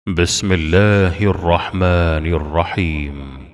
بسم الله الرحمن الرحيم.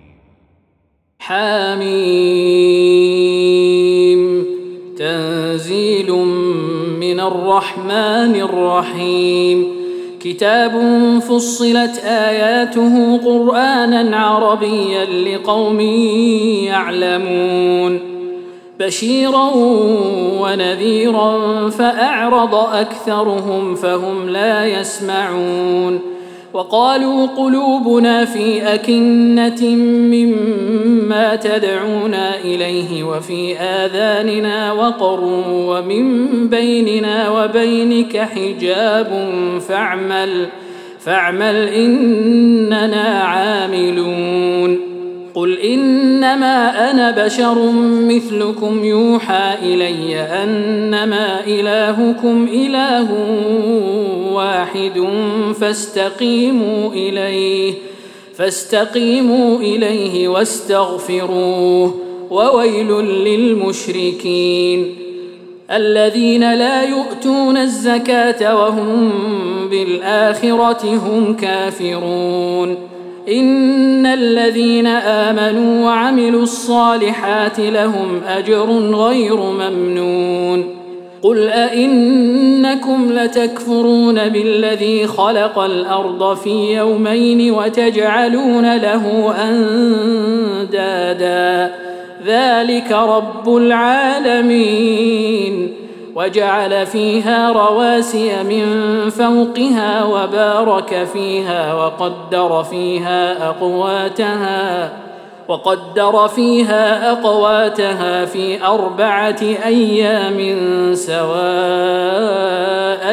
حميم. تنزيل من الرحمن الرحيم. كتاب فصلت آياته قرآنا عربيا لقوم يعلمون بشيرا ونذيرا فأعرض أكثرهم فهم لا يسمعون وقالوا قلوبنا في أكنة مما تدعونا إليه وفي آذاننا وقر ومن بيننا وبينك حجاب فاعمل إننا عاملون. قل إنما أنا بشر مثلكم يوحى إلي أنما إلهكم إله واحد فاستقيموا إليه واستغفروه وويل للمشركين الذين لا يؤتون الزكاة وهم بالآخرة هم كافرون. إن الذين آمنوا وعملوا الصالحات لهم أجر غير ممنون. قل أئنكم لتكفرون بالذي خلق الأرض في يومين وتجعلون له أندادا ذلك رب العالمين. وجعل فيها رواسي من فوقها وبارك فيها وقدر فيها أقواتها في 4 أيام سواء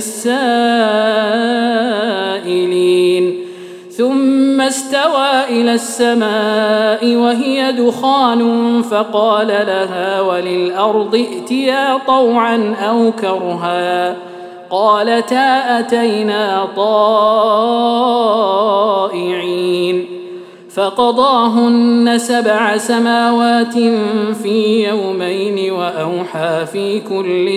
للسائلين. ثم استوى إلى السماء وهي دخان فقال لها وللأرض ائتيا طوعا أو كرها قالتا أتينا طائعين. فقضاهن 7 سماوات في يومين وأوحى في كل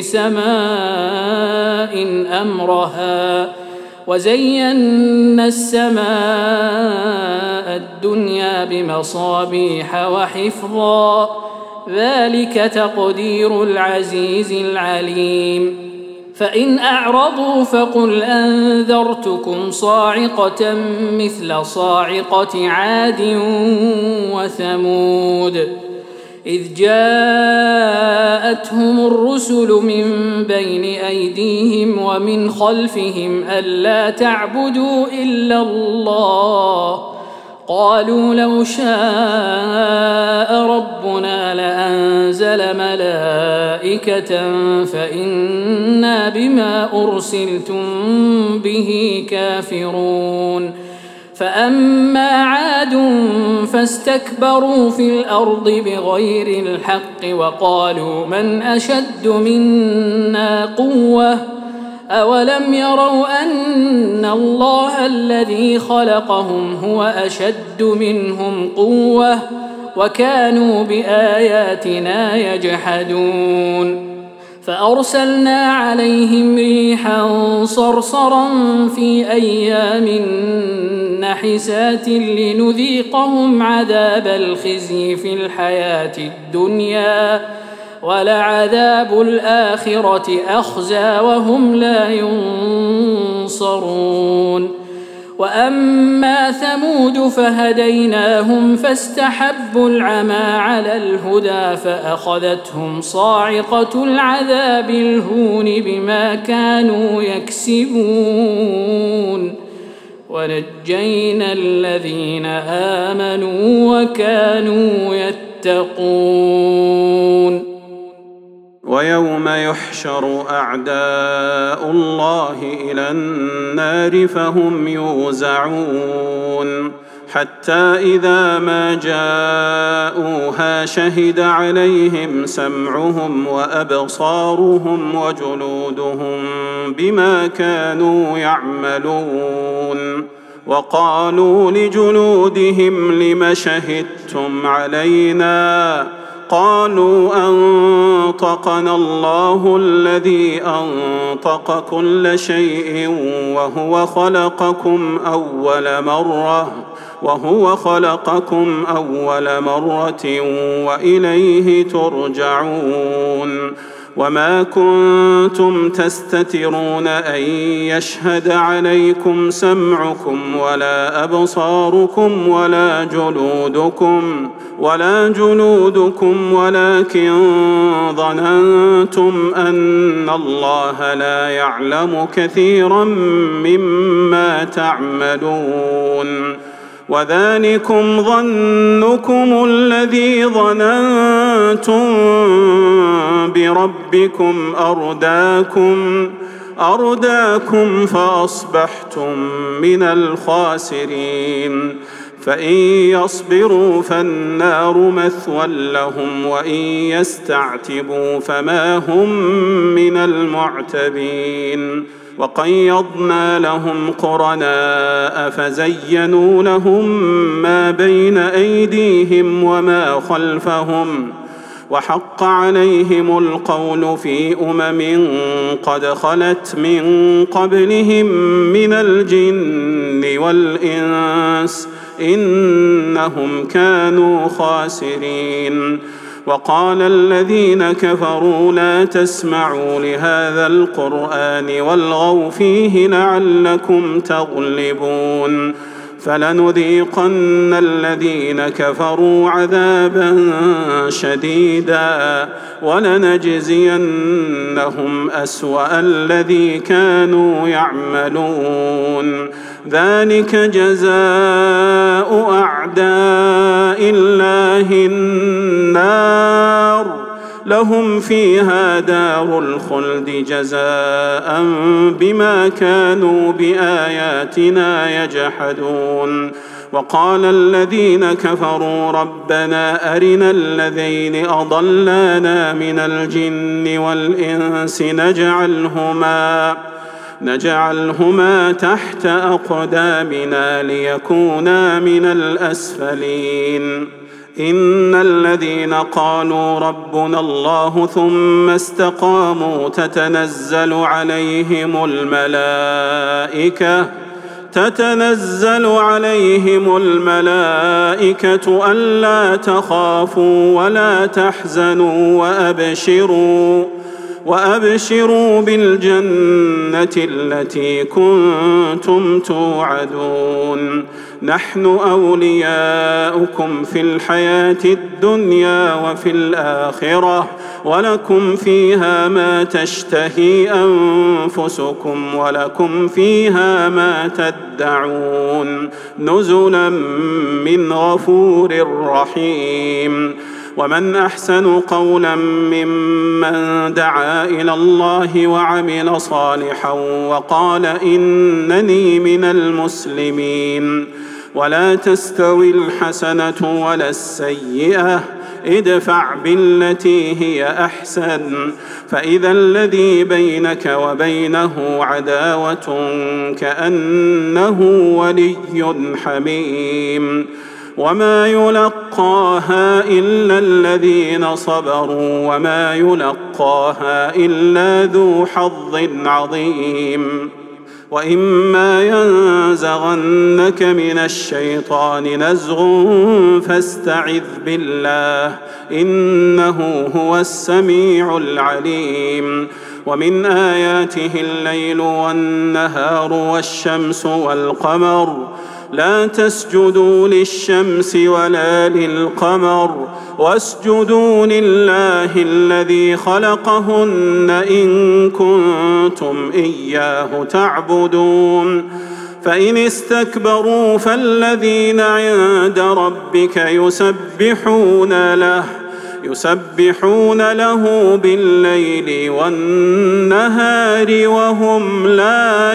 سماء أمرها وزينا السماء الدنيا بمصابيح وحفظا ذلك تقدير العزيز العليم. فإن أعرضوا فقل أنذرتكم صاعقة مثل صاعقة عاد وثمود إذ جاءتهم الرسل من بين أيديهم ومن خلفهم ألا تعبدوا إلا الله قالوا لو شاء ربنا لأنزل ملائكة فإنا بما أرسلتم به كافرون. فأما عاد فاستكبروا في الأرض بغير الحق وقالوا من أشد منا قوة أولم يروا أن الله الذي خلقهم هو أشد منهم قوة وكانوا بآياتنا يجحدون. فأرسلنا عليهم ريحا صرصرا في أيام نحسات لنذيقهم عذاب الخزي في الحياة الدنيا ولعذاب الآخرة أخزى وهم لا ينصرون. وأما ثمود فهديناهم فاستحبوا العمى على الهدى فأخذتهم صاعقة العذاب الهون بما كانوا يكسبون ونجينا الذين آمنوا وكانوا يتقون. ويوم يحشر أعداء الله إلى النار فهم يوزعون حتى إذا ما جاءوها شهد عليهم سمعهم وأبصارهم وجلودهم بما كانوا يعملون وقالوا لجلودهم لم شهدتم علينا قالوا أنطقنا الله الذي أنطق كل شيء وهو خلقكم أول مرة وإليه ترجعون وما كنتم تستترون أن يشهد عليكم سمعكم ولا أبصاركم ولا جلودكم ولكن ظننتم أن الله لا يعلم كثيرا مما تعملون وذلكم ظنكم الذي ظننتم بربكم أرداكم فأصبحتم من الخاسرين فإن يصبروا فالنار مثوى لهم وإن يستعتبوا فما هم من المعتبين وقيضنا لهم قرناء فزينوا لهم ما بين أيديهم وما خلفهم وحق عليهم القول في قد خلت من قبلهم من الجن والإنس إنهم كانوا خاسرين وقال الذين كفروا لا تسمعوا لهذا القرآن والغوا فيه لعلكم تغلبون فلنذيقن الذين كفروا عذابا شديدا ولنجزينهم أسوأ الذي كانوا يعملون ذلك جزاء أعداء الله النار لهم فيها دار الخلد جزاء بما كانوا بآياتنا يجحدون وقال الذين كفروا ربنا أرنا الذين أضلانا من الجن والإنس نجعلهما تحت أقدامنا ليكونا من الأسفلين إن الذين قالوا ربنا الله ثم استقاموا تتنزل عليهم الملائكة ألا تخافوا ولا تحزنوا وأبشروا بالجنة التي كنتم توعدون نحن أولياؤكم في الحياة الدنيا وفي الآخرة ولكم فيها ما تشتهي أنفسكم ولكم فيها ما تدعون نزلا من غفور رحيم ومن أحسن قولا ممن دعا إلى الله وعمل صالحا وقال إنني من المسلمين ولا تستوي الحسنة ولا السيئة ادفع بالتي هي أحسن فإذا الذي بينك وبينه عداوة كأنه ولي حميم وما يلقاها إلا الذين صبروا وما يلقاها إلا ذو حظ عظيم وإما ينزغنك من الشيطان نزغ فاستعذ بالله إنه هو السميع العليم ومن آياته الليل والنهار والشمس والقمر لا تسجدوا للشمس ولا للقمر واسجدوا لله الذي خلقهن إن كنتم إياه تعبدون فإن استكبروا فالذين عند ربك يسبحون له بالليل والنهار وهم لا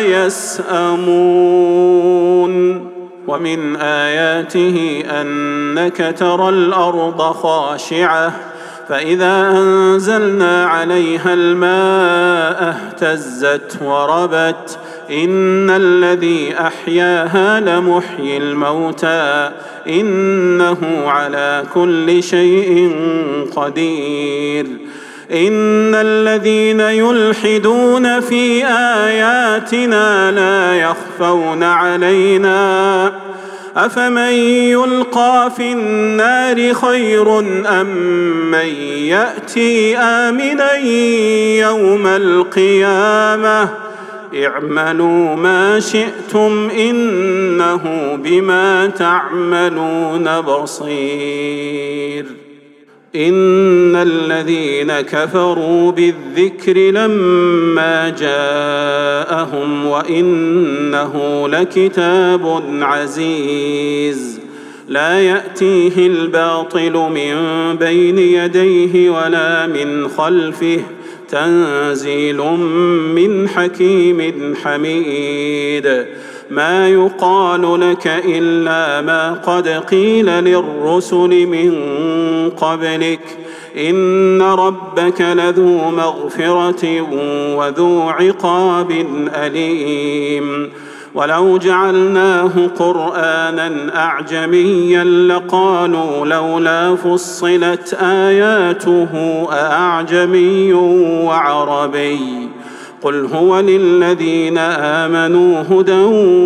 يسأمون ومن آياته أنك ترى الأرض خاشعة فإذا أنزلنا عليها الماء اهتزت وربت إن الذي أحياها لمحيي الموتى إنه على كل شيء قدير إن الذين يلحدون في آياتنا لا يخفون علينا أفمن يلقى في النار خير أم من يأتي آمنا يوم القيامة اعملوا ما شئتم إنه بما تعملون بصير إن الذين كفروا بالذكر لما جاءهم وإنه لكتاب عزيز لا يأتيه الباطل من بين يديه ولا من خلفه تنزيل من حكيم حميد ما يقال لك إلا ما قد قيل للرسل من قبلك إن ربك لذو مغفرة وذو عقاب أليم ولو جعلناه قرآنا أعجميا لقالوا لولا فصلت آياته أأعجمي وعربي قل هو للذين آمنوا هدى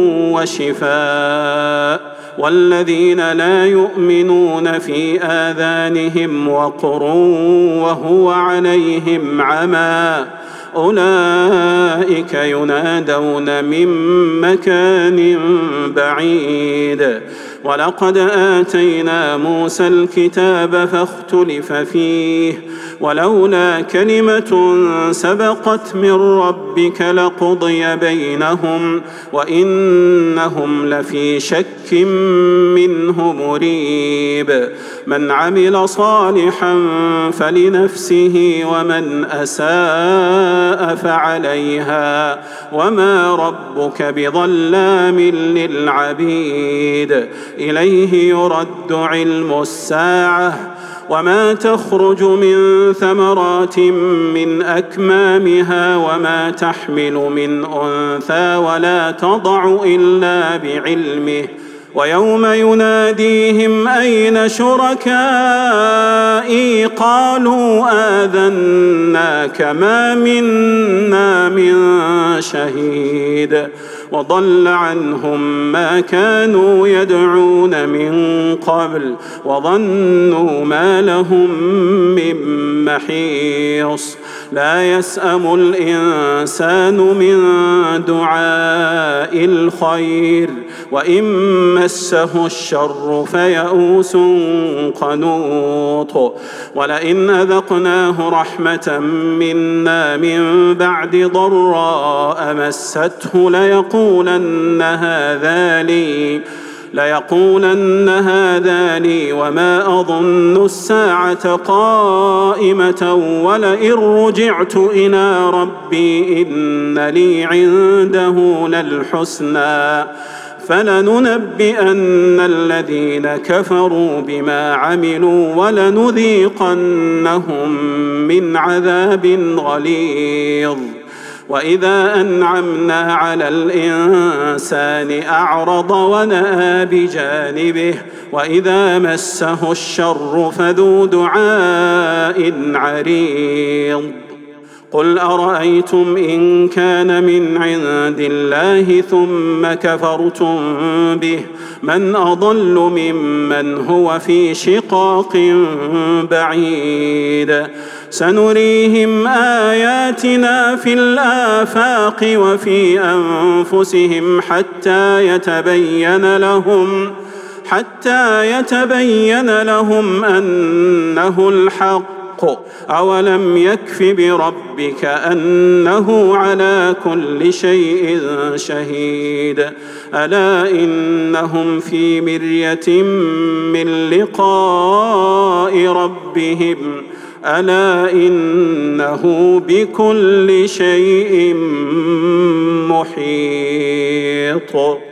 وشفاء والذين لا يؤمنون في آذانهم وقر وهو عليهم عمى أولئك ينادون من مكان بعيد ولقد آتينا موسى الكتاب فاختلف فيه ولولا كلمة سبقت من ربك لقضي بينهم وإنهم لفي شك منه مريب من عمل صالحا فلنفسه ومن أساء فعليها وما ربك بظلام للعبيد إليه يرد علم الساعة وما تخرج من ثمرات من أكمامها وما تحمل من أنثى ولا تضع إلا بعلمه ويوم يناديهم أين شركائي قالوا آذناك ما منا من شهيد وضل عنهم ما كانوا يدعون من قبل وظنوا ما لهم من محيص لا يسأم الإنسان من دعاء الخير وإن مسه الشر فيئوس قنوط ولئن أذقناه رحمة منا من بعد ضراء مسته ليقولن هذا لي وما أظن الساعة قائمة ولئن رجعت إلى ربي إن لي عنده للحسنى فلننبئن الذين كفروا بما عملوا ولنذيقنهم من عذاب غليظ وإذا أنعمنا على الإنسان أعرض ونأى بجانبه وإذا مسه الشر فذو دعاء عريض قل أرأيتم إن كان من عند الله ثم كفرتم به من أضل ممن هو في شقاق بعيد سنريهم آياتنا في الآفاق وفي أنفسهم حتى يتبين لهم أنه الحق أولم يكف بربك أنه على كل شيء شهيد ألا إنهم في مرية من لقاء ربهم ألا إنه بكل شيء محيط